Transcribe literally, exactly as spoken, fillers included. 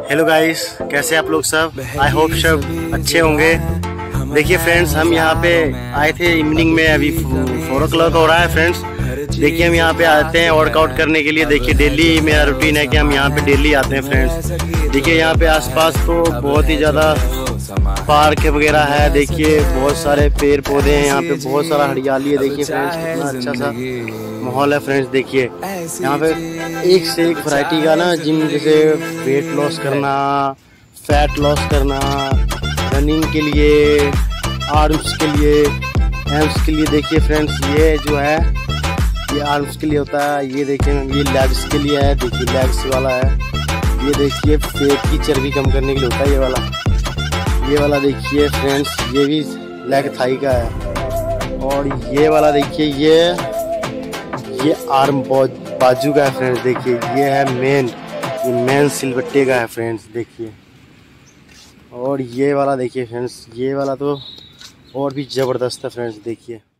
Hello guys, कैसे आप लोग सब। आई होप सब अच्छे होंगे। देखिए फ्रेंड्स, हम यहाँ पे आए थे इवनिंग में, अभी फोर ओ क्लॉक हो रहा है फ्रेंड्स। देखिए हम यहाँ पे आते हैं वर्कआउट करने के लिए। देखिए डेली मेरा रूटीन है कि हम यहाँ पे डेली आते हैं फ्रेंड्स। देखिए यहाँ पे आसपास तो बहुत ही ज़्यादा पार्क वगैरह है। देखिए बहुत सारे पेड़ पौधे हैं, यहाँ पे बहुत सारा हरियाली है। देखिए फ्रेंड्स कितना अच्छा सा माहौल है फ्रेंड्स। देखिए यहाँ पे एक से एक वैरायटी का ना जिम, जैसे वेट लॉस करना, फैट लॉस करना, रनिंग के लिए, आर्म्स के लिए, एम्स के लिए। देखिए फ्रेंड्स ये जो है ये आर्म्स के लिए होता है। ये देखिए ये लेग्स के लिए है। देखिए लेग्स वाला है। ये देखिए पेट की चर्बी कम करने के लिए होता है ये वाला। ये वाला देखिए फ्रेंड्स ये भी लेग थाई का है। और ये वाला देखिए ये ये आर्म बाजू का है फ्रेंड्स। देखिए ये है मेन, ये मेन सिलबट्टे का है फ्रेंड्स। देखिए और ये वाला देखिए फ्रेंड्स, ये वाला तो और भी ज़बरदस्त है फ्रेंड्स। देखिए